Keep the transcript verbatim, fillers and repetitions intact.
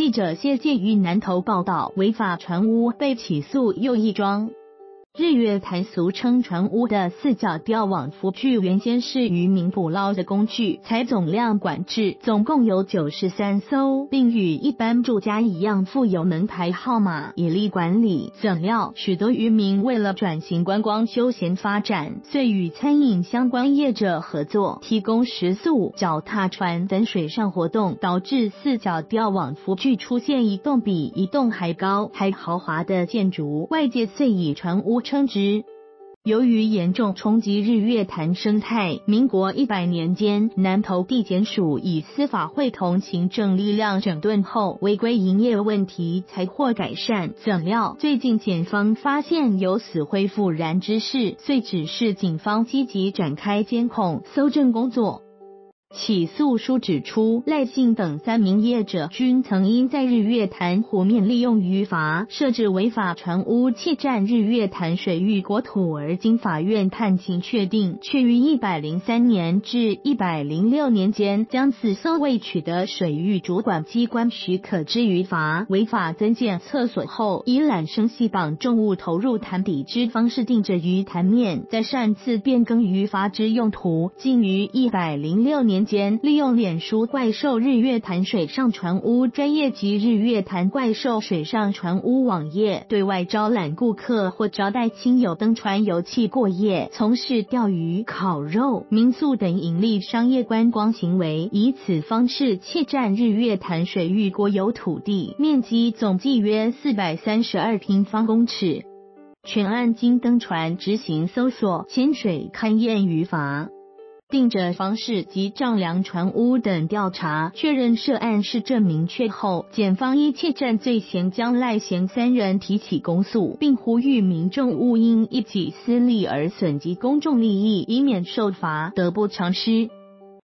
记者谢介于南投报道，违法船屋被起诉又一桩。日月潭俗称船屋的四角钓网浮具，原先是渔民捕捞的工具，采总量管制，总共有九十三艘，并与一般住家一样附有门牌号码，以利管理。怎料许多渔民为了转型观光休闲发展，遂与餐饮相关业者合作，提供食宿、脚踏船等水上活动，导致四角钓网浮具出现一栋比一栋还高还豪华的建筑，外界遂以船屋称之。由于严重冲击日月潭生态，民国一百年间，南投地检署以司法会同行政力量整顿后，违规营业问题才获改善。怎料最近检方发现有死灰复燃之势，遂指示警方积极展开监控搜证工作。起诉书指出，赖姓等三名业者均曾因在日月潭湖面利用渔筏设置违法船屋窃占日月潭水域国土，而经法院判情确定，却于一百零三年至一百零六年间将此艘未取得水域主管机关许可之渔筏违法增建厕所后，以缆绳系绑重物投入潭底之方式定着于潭面，再擅自变更渔筏之用途，竟于一百零六年间利用脸书怪兽日月潭水上船屋专业及日月潭怪兽水上船屋网页对外招揽顾客或招待亲友登船游憩过夜，从事钓鱼、烤肉、民宿等盈利商业观光行为，以此方式窃占日月潭水域国有土地，面积总计约四百三十二平方公尺。全案经登船执行搜索、潜水勘验渔筏、定着方式及丈量船屋等调查，确认涉案事证明确后，检方依窃占罪嫌将赖嫌三人提起公诉，并呼吁民众勿因一己私利而损及公众利益，以免受罚，得不偿失。